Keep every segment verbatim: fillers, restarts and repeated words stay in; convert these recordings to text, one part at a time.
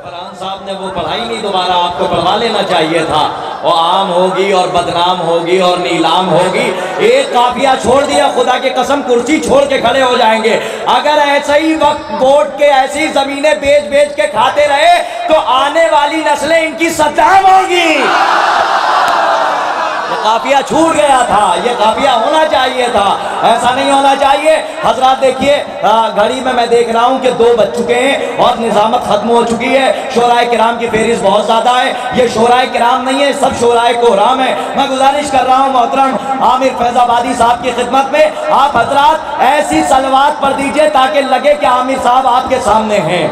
फरहान साहब ने वो पढ़ाई नहीं, दोबारा आपको पढ़वा लेना चाहिए था। और आम होगी और बदनाम होगी और नीलाम होगी। एक काफिया छोड़ दिया, खुदा की कसम कुर्सी छोड़ के खड़े हो जाएंगे। अगर ऐसा ही वक्त वोट के ऐसी जमीनें बेच बेच के खाते रहे तो आने वाली नस्लें इनकी सद्दाम होगी। ये काफिया छूट गया था, ये काफिया होना चाहिए था, ऐसा नहीं होना चाहिए। हजरात देखिए, घड़ी में मैं देख रहा हूँ कि दो बज चुके हैं और निजामत खत्म हो चुकी है। शोराए किराम की फेरिस्त बहुत ज्यादा है। ये शोराए किराम नहीं है, सब शोराए कोहराम है। मैं गुजारिश कर रहा हूँ मोहतरम आमिर फैजाबादी साहब की खिदमत में, आप हजरात ऐसी सलवात पढ़ दीजिए ताकि लगे कि आमिर साहब आपके सामने हैं।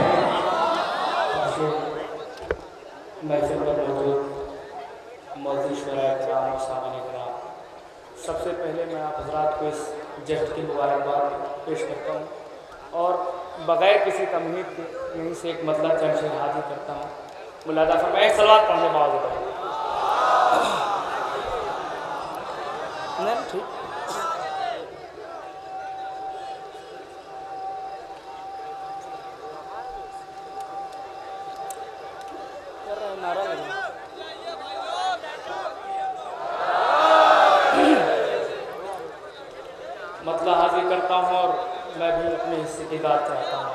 सबसे पहले मैं आप हजरात को इस जश्न की मुबारकबाद पेश करता हूँ और बग़ैर किसी तमहीद के यहीं से एक मतलब चंद शेर हाजिर करता हूँ। मुलादा फरमाए, एक सलवात पढ़ने बाद होता नहीं ठीक। नारा लगा मतलब हाजिर करता हूँ और मैं भी अपने हिस्से की बात चाहता हूँ।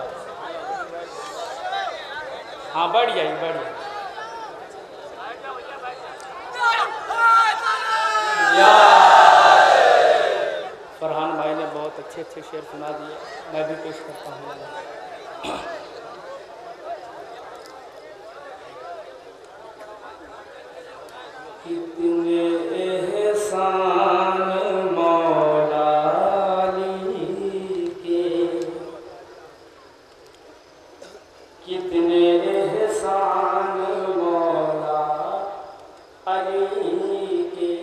हाँ बढ़ जाइए बढ़ जाइए। फरहान भाई ने बहुत अच्छे अच्छे शेर सुना दिए, मैं भी पेश करता हूँ। कितने एहसान मौला कितने एहसान मौला अली के,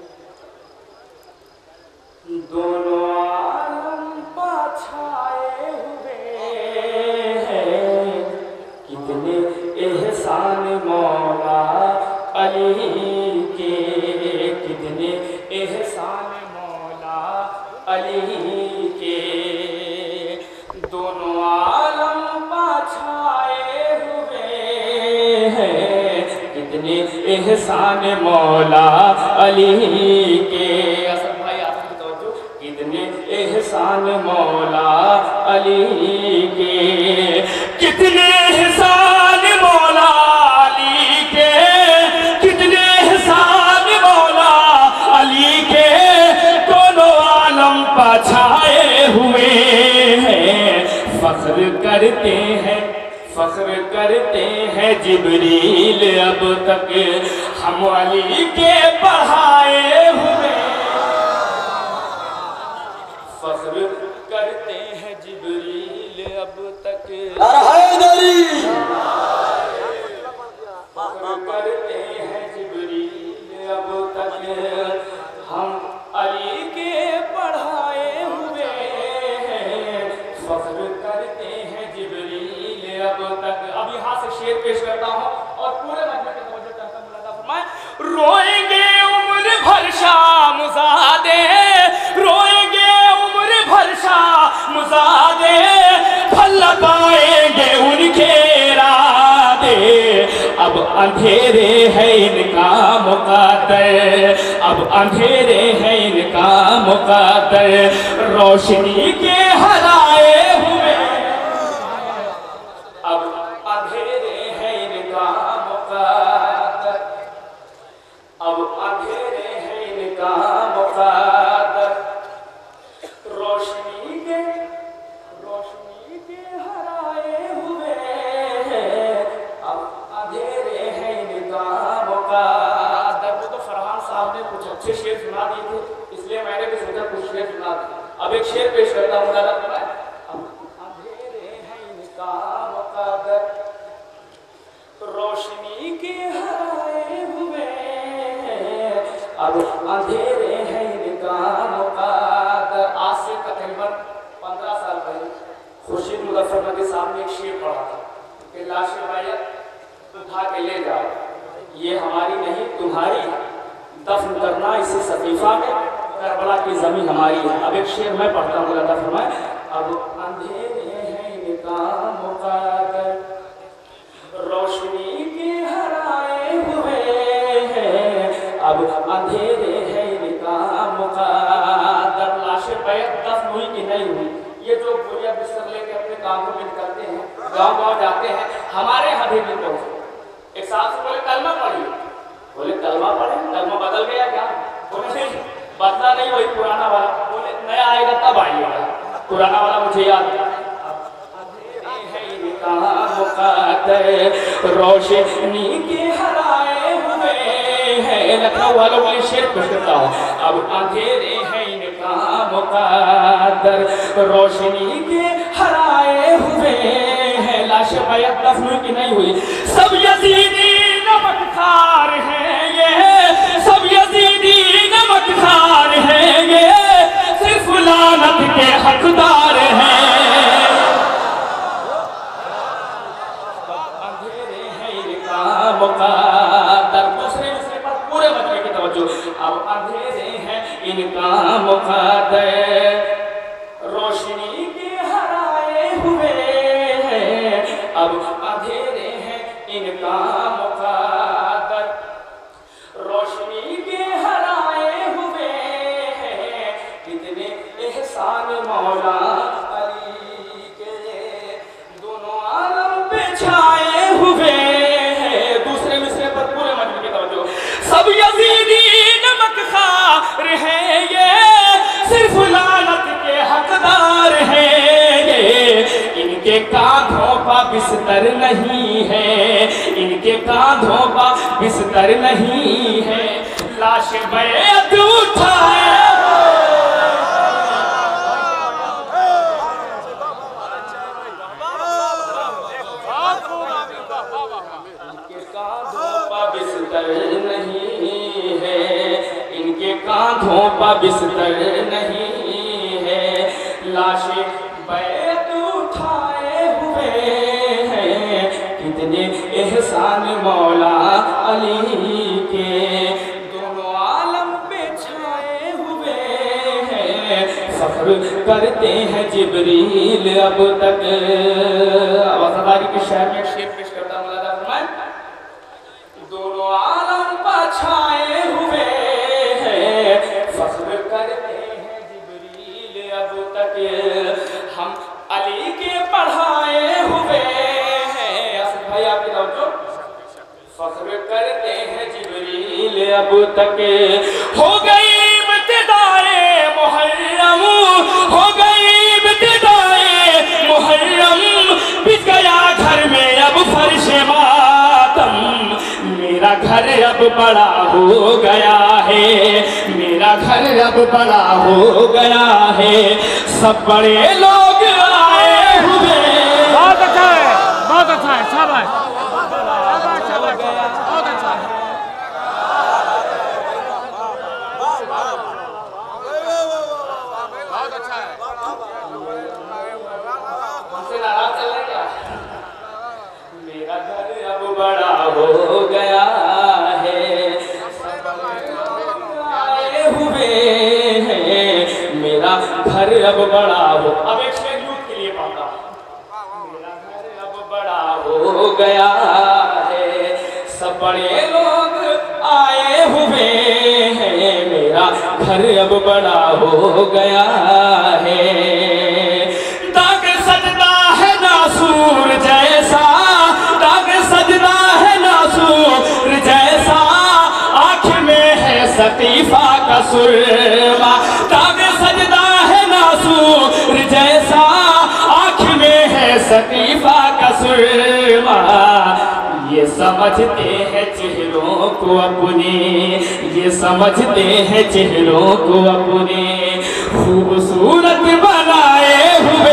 दोनों आलम पाछाए हुए हैं। कितने एहसान मौला अली के, कितने एहसान मौला अली के, दोनों आलम पाछाए हुए हैं। कितने एहसान मौला अली के, असद भाई आपकी तवज्जो, कितने एहसान मौला अली के, कितने एहसान मौला अली के, कितने एहसान मौला अली के, दोनों आलम पाछाए हुए हैं। फख्र करते हैं फख्र करते हैं जिब्रील अब तक हम अली के पढ़ाए हुए। फख्र करते हैं जिब्रील अब तक, फख्र करते हैं जिब्रील अब तक हम अली के पढ़ाए हुए हैं। फख्र करते हैं जिब्रील अब तक। अब यहाँ से शेर पेश करता हूँ और पूरे मजमे की तवज्जो चाहता हूँ। मुलादा फरमाए, रोएंगे उम्र भर शामुज़ादे, रोएंगे उम्र भर शामुज़ादे, फल पाएंगे उनके इरादे। अब अंधेरे है इनका मुक़द्दर, अब अंधेरे है इनका मुक़द्दर, रोशनी के हराए हुए। अब अंधेरे है इनका मुक़द्दर, अब अंधेरे है इनका मुक़द्दर, रोशनी के रोशनी के हराए हुए हैं। अब अंधेरे है इनका मुक़द्दर। वो तो फरहान साहब ने कुछ अच्छे शेर सुना दिए थे, इसलिए मैंने भी सोचा कुछ शेर सुना दिए। अब एक शेर पेश करता हूँ। मुलादा फरमाए, अंधेरे है इनका मुक़द्दर, रोशनी के हराए हुए हैं। अब अंधेरे है इनका मुक़द्दर। आज से तकरीबन पंद्रह साल पहले खुर्शीद मुज़फ़्फ़र नबी साहब ने एक शेर पढ़ा था कि लाश उठा के ले जाओ, ये हमारी नहीं तुम्हारी है, दफन करना इसी सकीफा में, करबला की ज़मीन हमारी है। अब एक शेर मैं पढ़ता हूँ। मुलादा फरमाए, अब अंधेरे हैं इनका मुक़द्दर, रोशनी अब अंधेरे है इनका मुक़द्दर। लाशें बैत दफन हुई कि नहीं हुई, ये जो बोरिया बिस्तर लेके अपने कामों में निकलते हैं, गांव गांव जाते हैं, हमारे यहाँ भी नहीं पहुँचे। एक साहब से बोले कलमा पढ़िए, बोले कलमा पढ़े, कलमा बदल गया क्या? बोले नहीं बदला नहीं, वही पुराना वाला। बोले नया आएगा तब आइएगा, पुराना वाला मुझे याद है। रोशनी के हराए हुए हैं, लखनऊ वालों के लिए शेर पेश करता हूँ। अब अंधेरे हैं इनका मुक़द्दर, रोशनी के हराए हुए हैं। लाशें बैत दफन की नहीं हुई, सब यजीदी नमक खार हैं ये, सब यजीदी नमक खार हैं ये, सिर्फ लानत के हकदार हैं। मुक़द्दर, दूसरे दूसरे पर पूरे बच्चे की तवज्जो। अब अंधेरे हैं इनका मुक़द्दर, रोशनी के हराए हुए हैं। अब अंधेरे हैं इनका मुक़द्दर, रोशनी के हराए हुए हैं। कितने एहसान मौला अली के, दोनों आलम पे छाए हुए। सब यजीदी नमक खार हैं ये, सिर्फ लानत के हकदार हैं ये। इनके कांधों पर बिस्तर नहीं है, इनके कांधों पर बिस्तर नहीं है। लाश बैत उठाए कांधों पर बिस्तर नहीं है, लाशें बैत उठाए हुए हैं। कितने एहसान मौला अली के, दोनों आलम पे छाए हुए हैं। फख्र करते हैं जिब्रील अब तक। वफादारी के शहर में शेर पेश करता हूं, दोनों आलम पर छाए हुए फख्र करते हैं जिब्रील अब तक, हम अली के पढ़ाए हुए हैं। असद भाई आपकी तवज्जो। फख्र करते हैं जिब्रील अब तक, हो गई इब्तिदाए मुहर्रम, हो गई इब्तिदाए मुहर्रम, बिछ गया घर में अब फर्श मातम। मेरा घर अब बड़ा हो गया है, मेरा घर अब बड़ा हो गया है। सब बड़े लोग आए हुए, बहुत अच्छा है, बहुत अच्छा है, शाबाश शाबाश शाबाश, बहुत अच्छा है। बहुत अच्छा है। हमसे नाराज चल रहे क्या? मेरा घर अब बड़ा हो गया है, मेरा घर अब बड़ा हो। अब एक शेर यूथ के लिए पढ़ता, मेरा घर अब बड़ा हो गया है, सब बड़े लोग आए हुए हैं। मेरा घर अब बड़ा हो गया है। दाग सजदा है नासूर जैसा, दाग सजदा है नासूर जैसा, आँख में है सतीफा का सुरमा। दाग सजदा है नासूर जैसा, आँख में है सतीफा का सुरमा। ये समझते हैं चेहरों को अपने, ये समझते हैं चेहरों को अपने, खूबसूरत बनाए हुए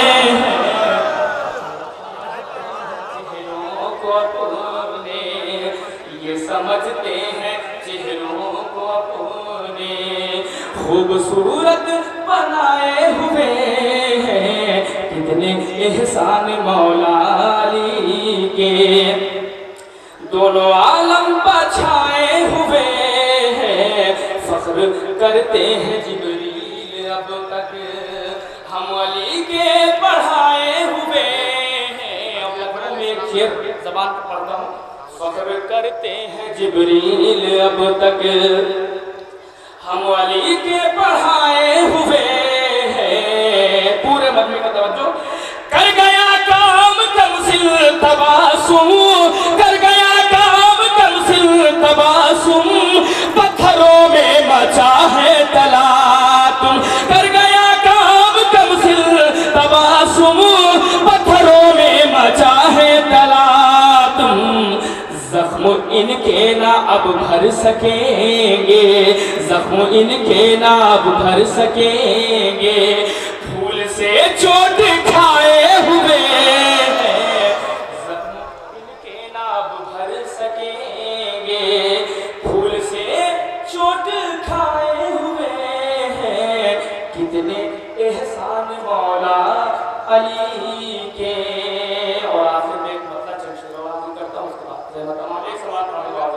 चेहरों को अपने, ये समझते हैं चेहरों को अपने, खूबसूरत बनाए हुए हैं। कितने एहसान मौला अली के, दोनों आलम पर छाए हुए हैं। फख्र करते हैं जिब्रील अब तक, हम अली के पढ़ाए हुए हैं। अब लखनऊ में एक शेर जबान पर पढ़ता हूँ, फख्र करते हैं जिब्रील अब तक हम अली के पढ़ाए हुए हैं। पूरे मजमे का तवज्जो। कर गया काम कमसिल तबासुम, कर गया काम कमसिल तबासुम, पत्थरों में मचा है तलातुम। कर गया काम कमसिल तबासुम, पत्थरों में मचा है तलातुम। जख्म इनके ना अब भर सकेंगे, जख्म इनके ना अब भर सकेंगे, फूल से चोट खाए हुए हैं। जख्म इनके ना अब भर सकेंगे, फूल से चोट खाए हुए हैं। कितने एहसान मौला अली के। और आखिर में एक मतलब चमशेराबाद करता हूँ, उसके बाद तमाम एक सवाल पढ़ने वाला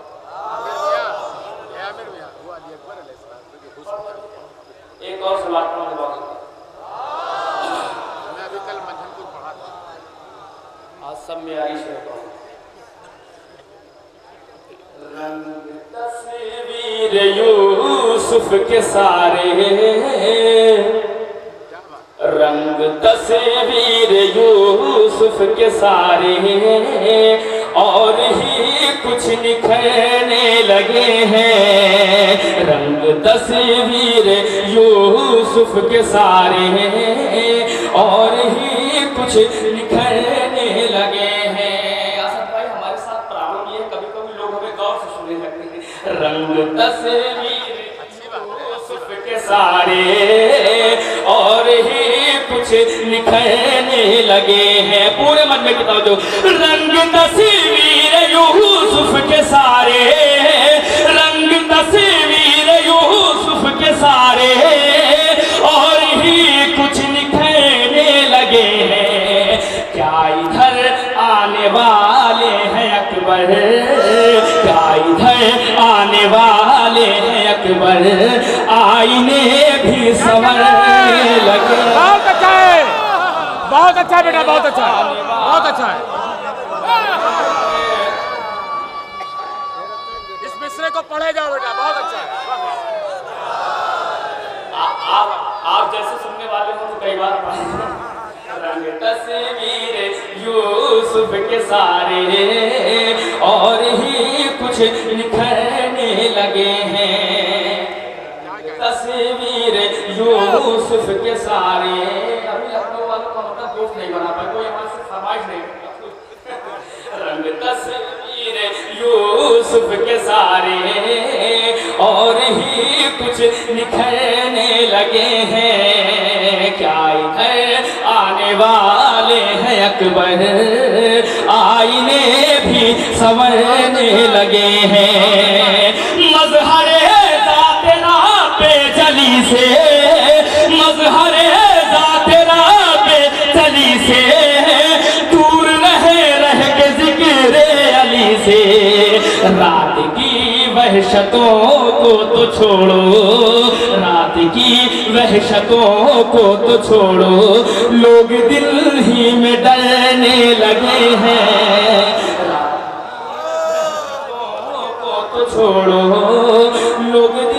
एक और सवाल पढ़ने वाला मैं अभी कल मंझन को पढ़ा था, आज सब में आई शेर पढ़ा। रंग तस्वीर यूसुफ के सारे, रंग तस्वीर यूसुफ के सारे, और ही कुछ निखरने लगे हैं। रंग तस्वीर यूसुफ के सारे, और ही कुछ निखरने लगे हैं। आसद भाई हमारे साथ प्रॉब्लम ये कभी कभी लोग हमें गौर से सुनने लगते हैं। रंग तस्वीर यूसुफ के सारे, और ही कुछ निखरने लगे हैं। पूरे मन में किताब जो रंग तस्वीर यूसुफ के सारे, रंग तस्वीर यूसुफ के सारे, और ही कुछ निखरने लगे हैं। क्या इधर आने वाले हैं अकबर, क्या इधर आने वाले हैं अकबर, आईने भी संवरने लगे। बहुत अच्छा है, बहुत अच्छा है बेटा, बहुत अच्छा है, बहुत अच्छा है। इस मिसरे को पढ़े जाओ बेटा, बहुत अच्छा है। आप आप जैसे सुनने वाले हो तो कई बार पढ़े। रंग तस्वीर यूसुफ के सारे, और ही कुछ निखरने लगे हैं। तस्वीर यूसुफ के सारे। अभी लखनऊ वालों का मतलब दोस्त नहीं बना पाए, कोई हमारे से फरमाइश नहीं करता। रंग तस्वीर यूसुफ के सारे, और ही कुछ निखरने लगे हैं। क्या इधर आने वाले हैं अकबर, आईने भी संवरने लगे हैं। मजहरे जाते पे चली से, मजहरे जाते पे चली से, दूर रहे रह के जिक्र अली से। रात की वहशतों को तो छोड़ो, रात की वहशतों को तो छोड़ो, लोग दिल ही में डरने लगे हैं। रात को तो छोड़ो, लोग दिल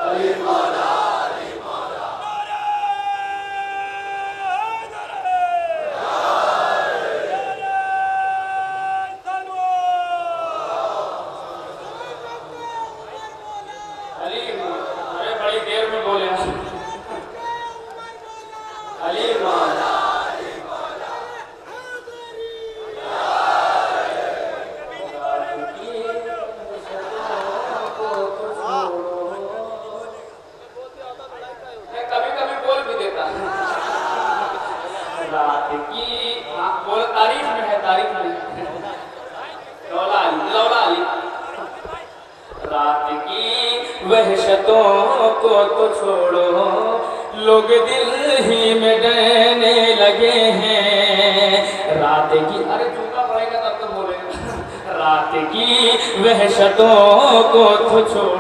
वहशतों को तो छोड़ो, लोग दिल ही में डरने लगे हैं। रात की, अरे झूठा पड़ेगा तब तो बोलेगा। रात की वहशतों को तो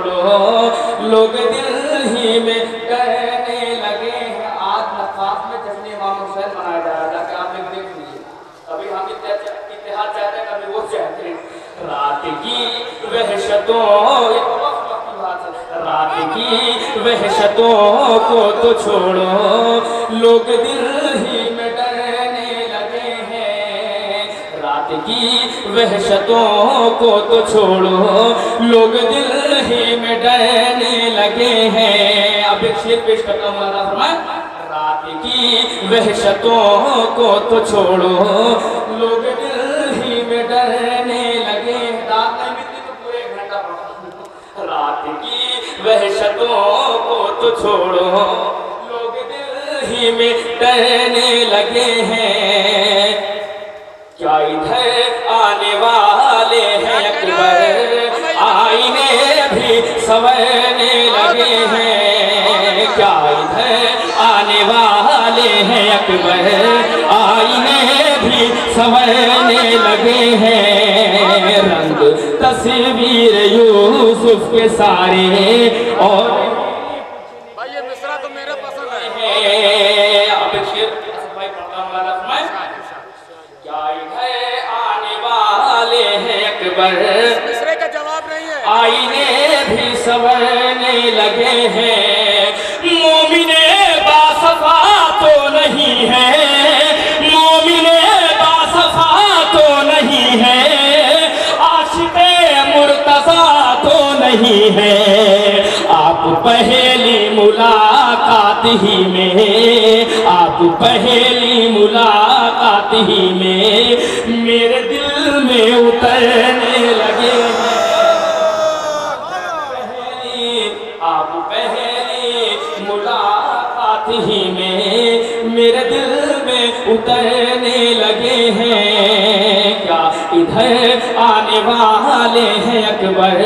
छोड़ो, लोग दिल ही में डरने लगे हैं। आज नफास में जश्न इमाम हुसैन मनाया जा रहा था, क्या आप लोग देख लीजिए। कभी हम इत्तेहाद चाहते हैं, कभी वो चाहते हैं। रात की वहशतों, रात की वहशतों को तो छोड़ो, लोग दिल ही में डरने लगे हैं। रात की वहशतों को तो छोड़ो, लोग दिल ही में डरने लगे हैं। अब एक शेर पेश करता हूँ, रात की वहशतों को तो छोड़ो, लोग दिल ही में डरने लगे। रात नहीं बीती तो पूरे एक घंटा पड़ा। रात की वहशतों को तो छोड़ो, लोग दिल ही में डरने लगे हैं। क्या इधर आने वाले हैं अकबर, आईने भी संवरने लगे हैं। क्या इधर आने वाले हैं अकबर, आईने भी संवरने लगे हैं। रंग तस्वीर यूसुफ के सारे और भाई ये मिसरा तो मेरा पसंद है। अब शेर भाई पढ़ता हूँ मैं। क्या इधर आने वाले हैं अकबर, मिसरे का जवाब नहीं है। आईने भी संवरने लगे हैं। मोमिने बासफा तो नहीं है, मोमिने बासफा तो नहीं है, आशिक़े मुर्तज़ा तो नहीं है। आप पहली मुलाकात ही में, आप पहली मुलाकात ही में मेरे दिल में उतरने लगे हैं। पहली, आप पहली मुलाकात ही में मेरे दिल में उतरने लगे हैं। क्या इधर आने वाले हैं अकबर,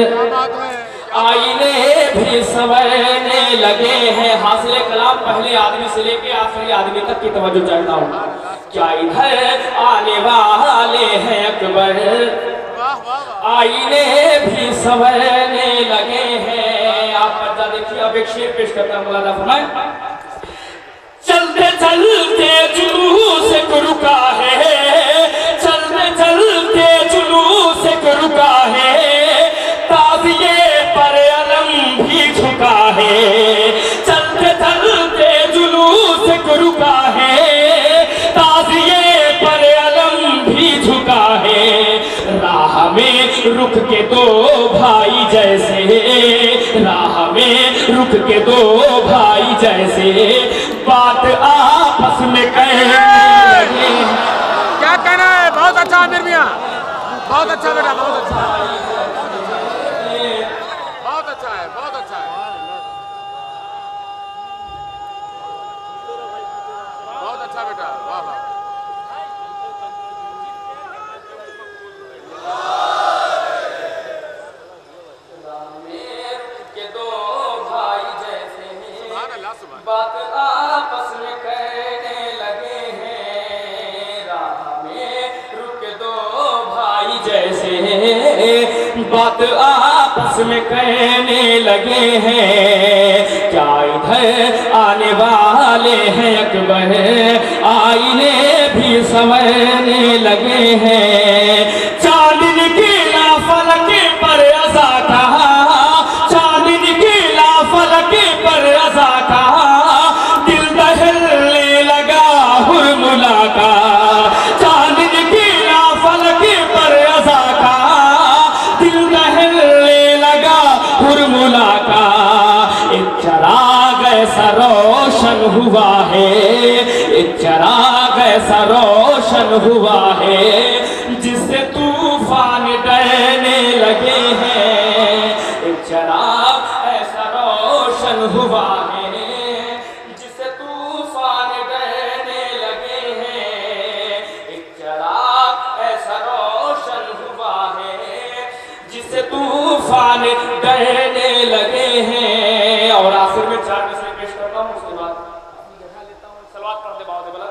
आईने भी संवरने लगे हैं। हासिल कलाम पहले आदमी से लेके आखिरी आदमी तक की तवज्जो चाहता हूँ। क्या इधर आने वाले हैं अकबर, आईने भी संवरने लगे हैं। आप पर्दा देखिए। अब एक शेर पेश करता हूँ, मौलाना फरमाए। चलते चलते जुलूस को रुका है, चलते चलते जुलूस को रुका है, ताज़िए पर अलम भी झुका है। चलते चलते जुलूस को रुका है, ताज़िए पर अलम भी झुका है। राह में रुक के दो भाई जैसे, राह में रुक के दो भाई जैसे बात आपस में कहने लगे। क्या कहना है? बहुत अच्छा आमिर मियां, बहुत अच्छा बेटा, बहुत अच्छा, बहुत अच्छा है, बहुत अच्छा है, बहुत अच्छा बेटा, वाह वाह। बात आपस में कहने लगे हैं। राह में रुक दो भाई जैसे बात आपस में कहने लगे हैं। क्या इधर आने वाले हैं अकबर, आईने भी संवरने लगे हैं। चांदनी की लाफलक पर अज़ा कहा, चांदनी की लाफ ऐसा रोशन हुआ है, एक चिराग ऐसा रोशन हुआ है जिससे तूफान डरने लगे हैं। एक चिराग ऐसा रोशन हुआ है जिससे तूफान डरने लगे हैं। एक चिराग ऐसा रोशन हुआ है जिससे तूफान डरने लगे हैं। और आखिर में चार मिसरे पेश करता हूँ, उसके बाद अपनी जगह लेता हूँ। सलवात पढ़ दे बात बोला।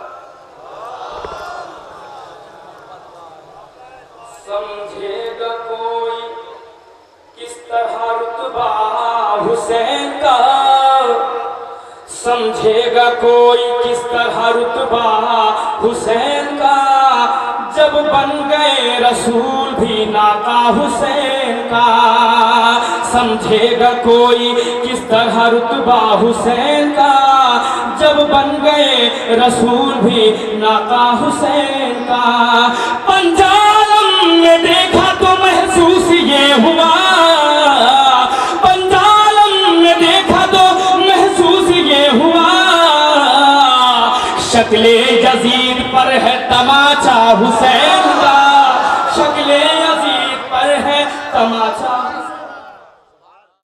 समझेगा कोई किस तरह रुतबा हुसैन का, समझेगा कोई किस तरह रुतबा हुसैन का, जब बन गए रसूल भी नाका हुसैन का। समझेगा कोई किस तरह रुतबा हुसैन का, जब बन गए रसूल भी नाका हुसैन का। पंजालम में देखा तो महसूस ये हुआ, पंजालम में देखा तो महसूस ये हुआ, शक्ले जजीर पर है तमाचा हुसैन